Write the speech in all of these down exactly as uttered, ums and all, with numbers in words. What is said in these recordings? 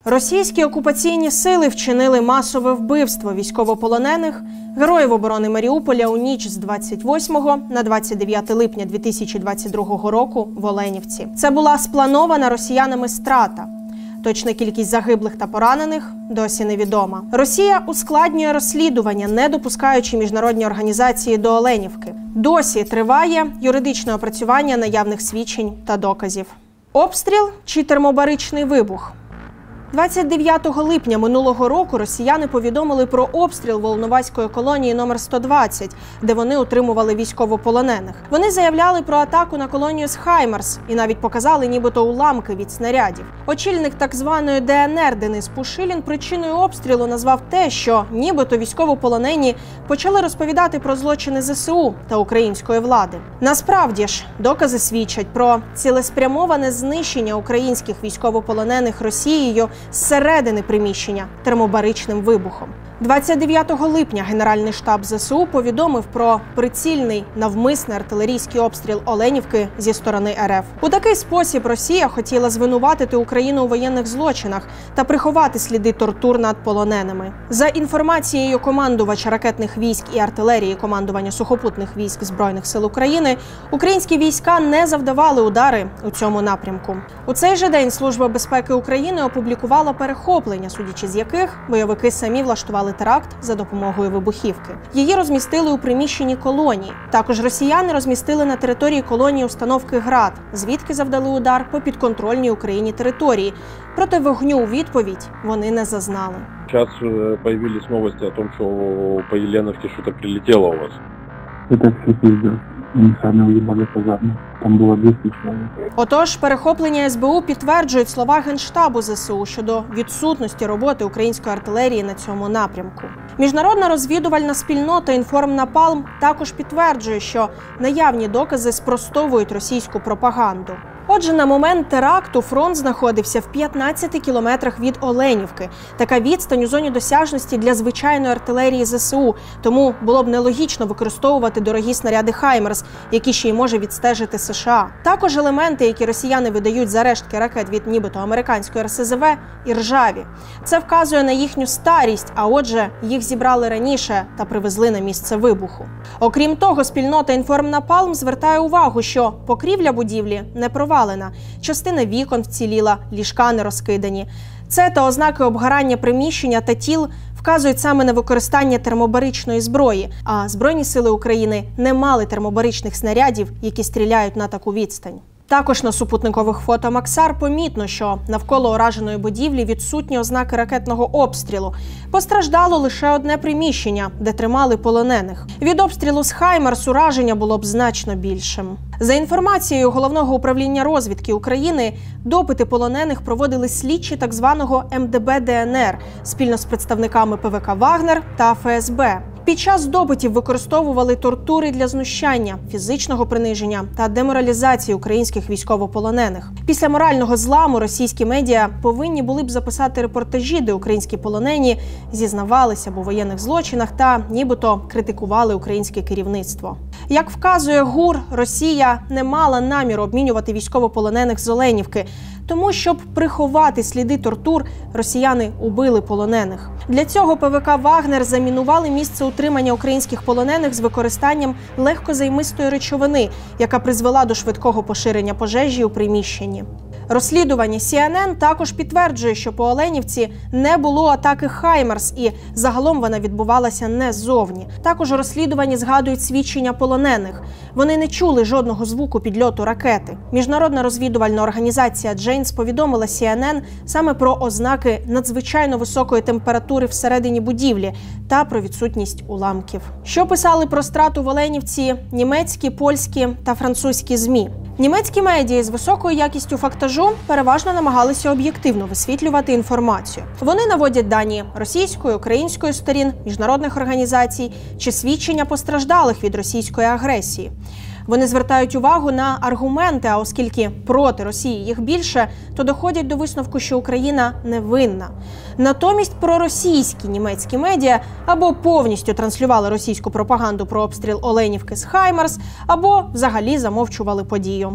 Російські окупаційні сили вчинили масове вбивство військовополонених, героїв оборони Маріуполя у ніч з двадцять восьмого на двадцять дев'яте липня дві тисячі двадцять другого року в Оленівці. Це була спланована росіянами страта. Точна кількість загиблих та поранених досі невідома. Росія ускладнює розслідування, не допускаючи міжнародні організації до Оленівки. Досі триває юридичне опрацювання наявних свідчень та доказів. Обстріл чи термобаричний вибух? двадцять дев'ятого липня минулого року росіяни повідомили про обстріл Волноваської колонії номер сто двадцять, де вони утримували військовополонених. Вони заявляли про атаку на колонію з Хаймарс і навіть показали нібито уламки від снарядів. Очільник так званої Де Ен Ер Денис Пушилін причиною обстрілу назвав те, що нібито військовополонені почали розповідати про злочини Зе Се У та української влади. Насправді ж, докази свідчать про цілеспрямоване знищення українських військовополонених Росією зсередини приміщення термобаричним вибухом. двадцять дев'ятого липня Генеральний штаб Зе Се У повідомив про прицільний навмисний артилерійський обстріл Оленівки зі сторони Ер Еф. У такий спосіб Росія хотіла звинуватити Україну у воєнних злочинах та приховати сліди тортур над полоненими. За інформацією командувача ракетних військ і артилерії командування сухопутних військ Збройних сил України, українські війська не завдавали удари у цьому напрямку. У цей же день Служба безпеки України опублікувала перехоплення, судячи з яких бойовики самі влаштували теракт за допомогою вибухівки. Її розмістили у приміщенні колонії. Також росіяни розмістили на території колонії установки «Град», звідки завдали удар по підконтрольній Україні території. Проте вогню у відповідь вони не зазнали. Зараз з'явилися новості о том, що по Єленівці щось прилетіло у вас. Це все пиздец. Они сами уебали казарму. Там було двісті чоловік. Отож, перехоплення Ес Бе У підтверджують слова Генштабу Зе Се У щодо відсутності роботи української артилерії на цьому напрямку. Міжнародна розвідувальна спільнота «Інформнапалм» також підтверджує, що наявні докази спростовують російську пропаганду. Отже, на момент теракту фронт знаходився в п'ятнадцяти кілометрах від Оленівки. Така відстань у зоні досяжності для звичайної артилерії Зе Се У, тому було б нелогічно використовувати дорогі снаряди «Хаймерс», які ще й може відстежити США. Також елементи, які росіяни видають за рештки ракет від нібито американської Ер Се Зе Ве, іржаві. Це вказує на їхню старість, а отже, їх зібрали раніше та привезли на місце вибуху. Окрім того, спільнота «Інформнапалм» звертає увагу, що покрівля будівлі не провалена. Частина вікон вціліла, ліжка не розкидані. Це та ознаки обгорання приміщення та тіл вказують саме на використання термобаричної зброї, а Збройні сили України не мали термобаричних снарядів, які стріляють на таку відстань. Також на супутникових фото Максар помітно, що навколо ураженої будівлі відсутні ознаки ракетного обстрілу. Постраждало лише одне приміщення, де тримали полонених. Від обстрілу з Хаймарс ураження було б значно більшим. За інформацією Головного управління розвідки України, допити полонених проводили слідчі так званого Ем Де Бе Де Ен Ер спільно з представниками Пе Ве Ка «Вагнер» та Еф Ес Бе. Під час допитів використовували тортури для знущання, фізичного приниження та деморалізації українських військовополонених. Після морального зламу російські медіа повинні були б записати репортажі, де українські полонені зізнавалися б у воєнних злочинах та нібито критикували українське керівництво. Як вказує ГУР, Росія не мала наміру обмінювати військовополонених з Оленівки, тому, щоб приховати сліди тортур, росіяни убили полонених. Для цього Пе Ве Ка «Вагнер» замінували місце утримання українських полонених з використанням легкозаймистої речовини, яка призвела до швидкого поширення пожежі у приміщенні. Розслідування Сі Ен Ен також підтверджує, що по Оленівці не було атаки «Хаймерс» і загалом вона відбувалася не ззовні. Також у розслідуванні згадують свідчення полонених. Вони не чули жодного звуку підльоту ракети. Міжнародна розвідувальна організація Джейнс повідомила Сі Ен Ен саме про ознаки надзвичайно високої температури всередині будівлі та про відсутність уламків. Що писали про страту в Оленівці німецькі, польські та французькі ЗМІ? Німецькі медіа з високою якістю фактажу переважно намагалися об'єктивно висвітлювати інформацію. Вони наводять дані російської, української сторін, міжнародних організацій чи свідчення постраждалих від російської агресії. Вони звертають увагу на аргументи, а оскільки проти Росії їх більше, то доходять до висновку, що Україна не винна. Натомість проросійські німецькі медіа або повністю транслювали російську пропаганду про обстріл Оленівки з Хаймарс, або взагалі замовчували подію.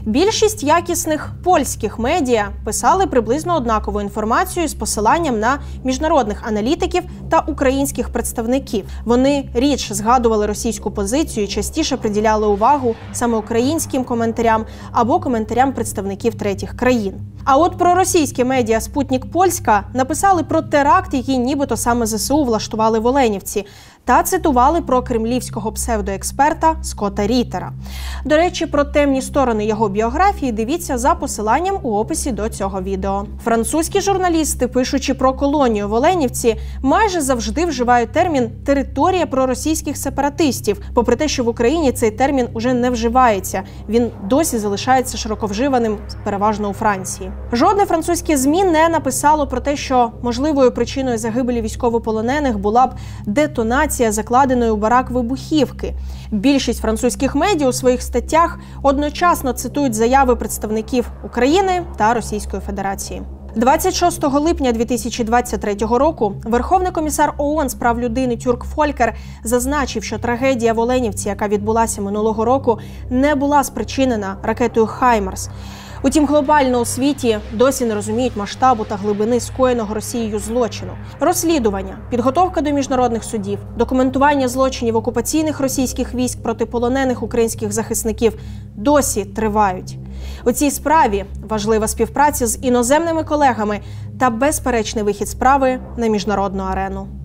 Більшість якісних польських медіа писали приблизно однакову інформацію з посиланням на міжнародних аналітиків та українських представників. Вони рідше згадували російську позицію і частіше приділяли увагу саме українським коментарям або коментарям представників третіх країн. А от про російські медіа «Спутник Польська» написали про теракт, який нібито саме ЗСУ влаштували в Оленівці, та цитували про кремлівського псевдоексперта Скотта Рітера. До речі, про темні сторони його біографії дивіться за посиланням у описі до цього відео. Французькі журналісти, пишучи про колонію в Оленівці, майже завжди вживають термін «територія проросійських сепаратистів», попри те, що в Україні цей термін уже не вживається. Він досі залишається широковживаним переважно у Франції. Жодне французьке ЗМІ не написало про те, що можливою причиною загибелі військовополонених була б детонація закладеної у барак вибухівки. Більшість французьких медіа у своїх статтях одночасно цитують заяви представників України та Російської Федерації. двадцять шостого липня дві тисячі двадцять третього року Верховний комісар ООН з прав людини Тюрк Фолькер зазначив, що трагедія в Оленівці, яка відбулася минулого року, не була спричинена ракетою «Хаймарс». Утім, глобально у світі досі не розуміють масштабу та глибини скоєного Росією злочину. Розслідування, підготовка до міжнародних судів, документування злочинів окупаційних російських військ проти полонених українських захисників досі тривають. У цій справі важлива співпраця з іноземними колегами та безперечний вихід справи на міжнародну арену.